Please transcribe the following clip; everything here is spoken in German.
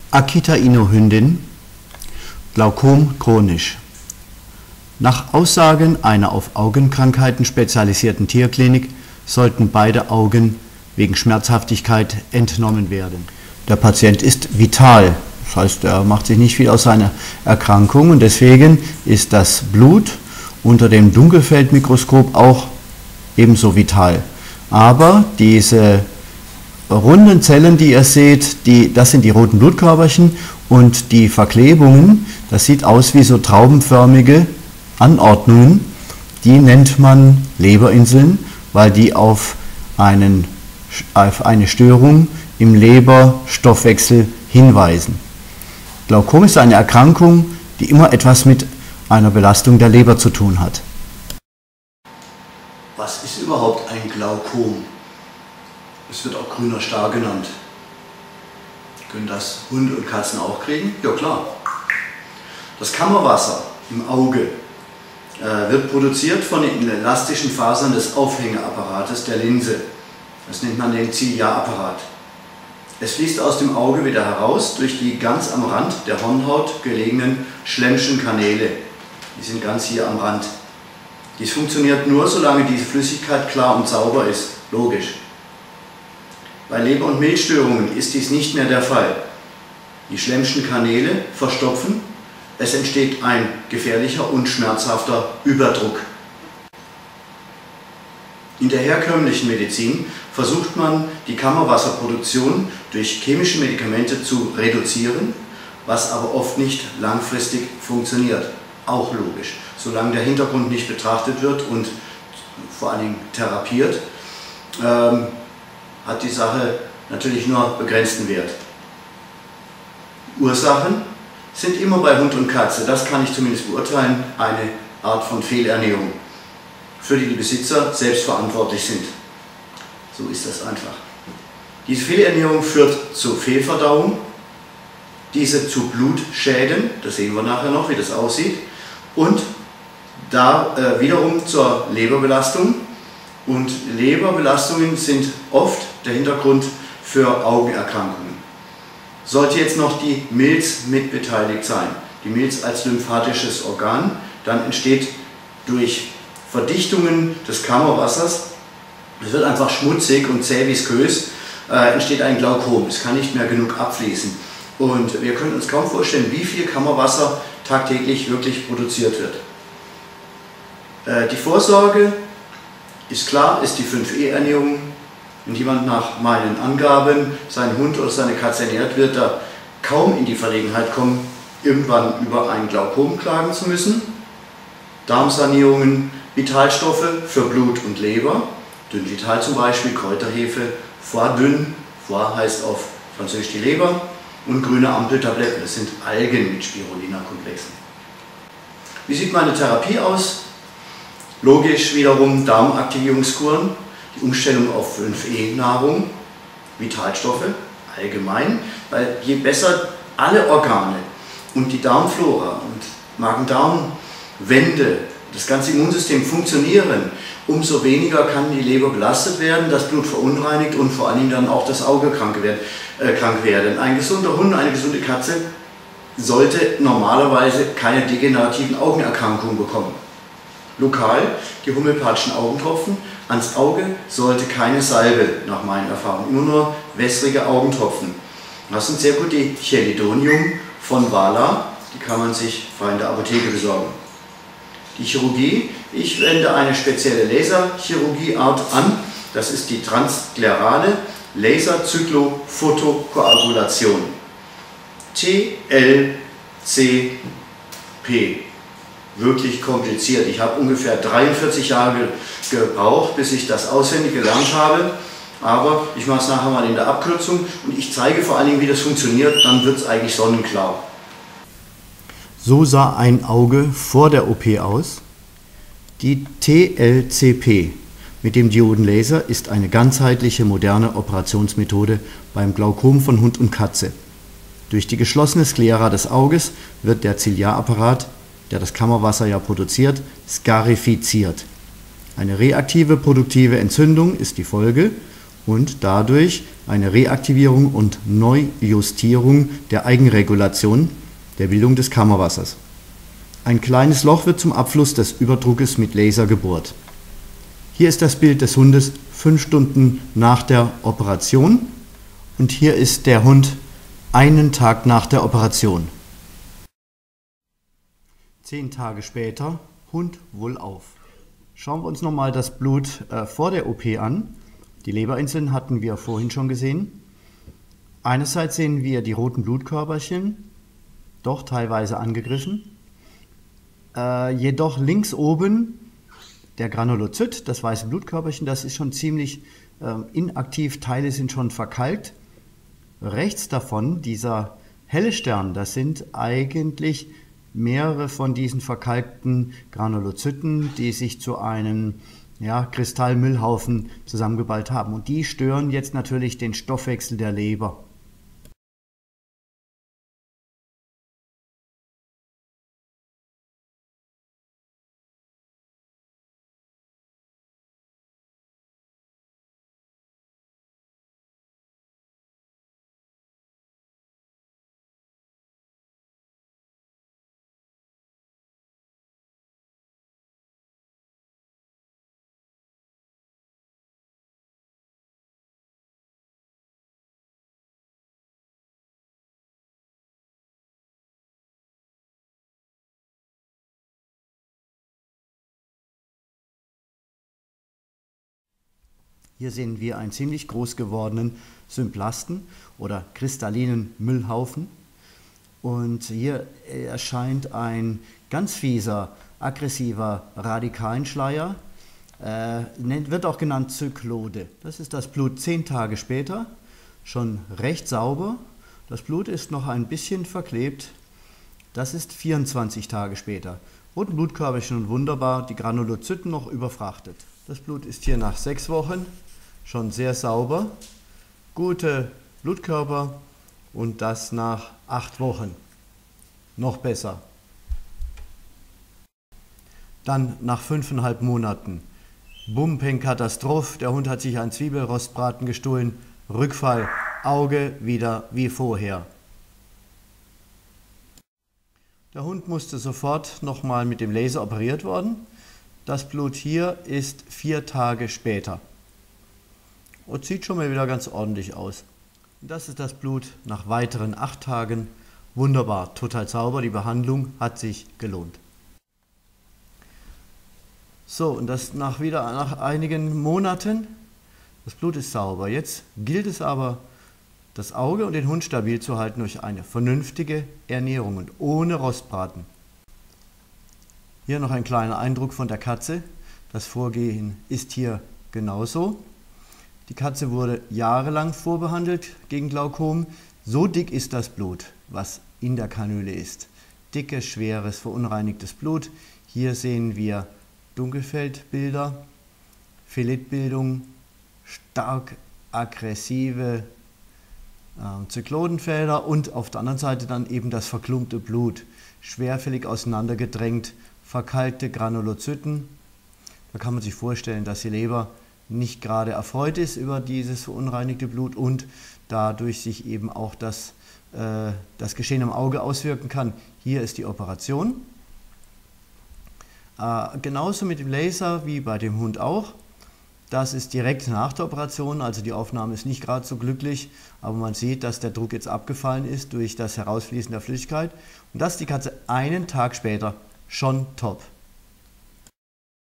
Akita Ino Hündin, Glaukom chronisch. Nach Aussagen einer auf Augenkrankheiten spezialisierten Tierklinik sollten beide Augen wegen Schmerzhaftigkeit entnommen werden. Der Patient ist vital, das heißt, er macht sich nicht viel aus seiner Erkrankung und deswegen ist das Blut unter dem Dunkelfeldmikroskop auch ebenso vital. Aber diese runden Zellen, die ihr seht, das sind die roten Blutkörperchen und die Verklebungen, das sieht aus wie so traubenförmige Anordnungen, die nennt man Leberinseln, weil die auf eine Störung im Leberstoffwechsel hinweisen. Glaukom ist eine Erkrankung, die immer etwas mit einer Belastung der Leber zu tun hat. Was ist überhaupt ein Glaukom? Es wird auch grüner Star genannt. Können das Hunde und Katzen auch kriegen? Ja klar. Das Kammerwasser im Auge wird produziert von den elastischen Fasern des Aufhängeapparates der Linse. Das nennt man den Ziliarapparat. Es fließt aus dem Auge wieder heraus durch die ganz am Rand der Hornhaut gelegenen Schlemmschen Kanäle. Die sind ganz hier am Rand. Dies funktioniert nur, solange diese Flüssigkeit klar und sauber ist. Logisch. Bei Leber- und Milzstörungen ist dies nicht mehr der Fall. Die Schlemmschen Kanäle verstopfen, es entsteht ein gefährlicher und schmerzhafter Überdruck. In der herkömmlichen Medizin versucht man, die Kammerwasserproduktion durch chemische Medikamente zu reduzieren, was aber oft nicht langfristig funktioniert. Auch logisch. Solange der Hintergrund nicht betrachtet wird und vor allen Dingen therapiert, hat die Sache natürlich nur begrenzten Wert. Ursachen sind immer bei Hund und Katze, das kann ich zumindest beurteilen, eine Art von Fehlernährung, für die die Besitzer selbst verantwortlich sind. So ist das einfach. Diese Fehlernährung führt zur Fehlverdauung, diese zu Blutschäden, das sehen wir nachher noch, wie das aussieht, und da wiederum zur Leberbelastung. Und Leberbelastungen sind oft der Hintergrund für Augenerkrankungen. Sollte jetzt noch die Milz mit beteiligt sein, die Milz als lymphatisches Organ, dann entsteht durch Verdichtungen des Kammerwassers, es wird einfach schmutzig und zäh viskös, entsteht ein Glaukom. Es kann nicht mehr genug abfließen. Und wir können uns kaum vorstellen, wie viel Kammerwasser tagtäglich wirklich produziert wird. Die Vorsorge ist klar, ist die 5E-Ernährung. Wenn jemand nach meinen Angaben seinen Hund oder seine Katze ernährt, wird er kaum in die Verlegenheit kommen, irgendwann über ein Glaukom klagen zu müssen. Darmsanierungen, Vitalstoffe für Blut und Leber, Dünn-Vital zum Beispiel, Kräuterhefe, Foie dünn, Foie heißt auf Französisch die Leber, und grüne Ampeltabletten, das sind Algen mit Spirulina-Komplexen. Wie sieht meine Therapie aus? Logisch wiederum Darmaktivierungskuren, die Umstellung auf 5E-Nahrung, Vitalstoffe allgemein, weil je besser alle Organe und die Darmflora und Magen-Darm-Wände, das ganze Immunsystem funktionieren, umso weniger kann die Leber belastet werden, das Blut verunreinigt und vor allen Dingen dann auch das Auge krank werden. Ein gesunder Hund, eine gesunde Katze sollte normalerweise keine degenerativen Augenerkrankungen bekommen. Lokal die homöopathischen Augentropfen, ans Auge sollte keine Salbe nach meinen Erfahrungen, immer nur wässrige Augentropfen. Das sind sehr gut die Chelidonium von Wala, die kann man sich frei in der Apotheke besorgen. Die Chirurgie, ich wende eine spezielle Laserchirurgieart an, das ist die transsklerale Laserzyklo-Photokoagulation, TLCP. Wirklich kompliziert. Ich habe ungefähr 43 Jahre gebraucht, bis ich das auswendig gelernt habe, aber ich mache es nachher mal in der Abkürzung und ich zeige vor allen Dingen, wie das funktioniert, dann wird es eigentlich sonnenklar. So sah ein Auge vor der OP aus. Die TLCP mit dem Diodenlaser ist eine ganzheitliche moderne Operationsmethode beim Glaukom von Hund und Katze. Durch die geschlossene Sklera des Auges wird der Ziliarapparat, der das Kammerwasser ja produziert, skarifiziert. Eine reaktive produktive Entzündung ist die Folge und dadurch eine Reaktivierung und Neujustierung der Eigenregulation der Bildung des Kammerwassers. Ein kleines Loch wird zum Abfluss des Überdruckes mit Laser gebohrt. Hier ist das Bild des Hundes 5 Stunden nach der Operation und hier ist der Hund einen Tag nach der Operation. 10 Tage später, Hund wohlauf. Schauen wir uns nochmal das Blut vor der OP an. Die Leberinseln hatten wir vorhin schon gesehen. Einerseits sehen wir die roten Blutkörperchen, doch teilweise angegriffen. Jedoch links oben der Granulozyt, das weiße Blutkörperchen, das ist schon ziemlich inaktiv, Teile sind schon verkalkt. Rechts davon, dieser helle Stern, das sind eigentlich mehrere von diesen verkalkten Granulozyten, die sich zu einem Kristallmüllhaufen zusammengeballt haben. Und die stören jetzt natürlich den Stoffwechsel der Leber. Hier sehen wir einen ziemlich groß gewordenen Symblasten oder kristallinen Müllhaufen. Und hier erscheint ein ganz fieser, aggressiver Radikalenschleier, wird auch genannt Zyklode. Das ist das Blut 10 Tage später, schon recht sauber. Das Blut ist noch ein bisschen verklebt. Das ist 24 Tage später. Roten Blutkörperchen und wunderbar, die Granulozyten noch überfrachtet. Das Blut ist hier nach 6 Wochen schon sehr sauber, gute Blutkörper und das nach 8 Wochen. Noch besser. Dann nach 5,5 Monaten. Bumping, Katastrophe, der Hund hat sich einen Zwiebelrostbraten gestohlen, Rückfall, Auge wieder wie vorher. Der Hund musste sofort nochmal mit dem Laser operiert werden. Das Blut hier ist 4 Tage später. Und sieht schon mal wieder ganz ordentlich aus. Das ist das Blut nach weiteren 8 Tagen. Wunderbar, total sauber. Die Behandlung hat sich gelohnt. So, und das nach einigen Monaten. Das Blut ist sauber. Jetzt gilt es aber, das Auge und den Hund stabil zu halten durch eine vernünftige Ernährung und ohne Rostbraten. Hier noch ein kleiner Eindruck von der Katze. Das Vorgehen ist hier genauso. Die Katze wurde jahrelang vorbehandelt gegen Glaukom. So dick ist das Blut, was in der Kanüle ist. Dickes, schweres, verunreinigtes Blut. Hier sehen wir Dunkelfeldbilder, Filetbildung, stark aggressive Zyklodenfelder und auf der anderen Seite dann eben das verklumpte Blut. Schwerfällig auseinandergedrängt, verkalkte Granulozyten. Da kann man sich vorstellen, dass die Leber nicht gerade erfreut ist über dieses verunreinigte Blut und dadurch sich eben auch das Geschehen am Auge auswirken kann. Hier ist die Operation. Genauso mit dem Laser wie bei dem Hund auch. Das ist direkt nach der Operation, also die Aufnahme ist nicht gerade so glücklich, aber man sieht, dass der Druck jetzt abgefallen ist durch das Herausfließen der Flüssigkeit. Und das ist die Katze einen Tag später schon top.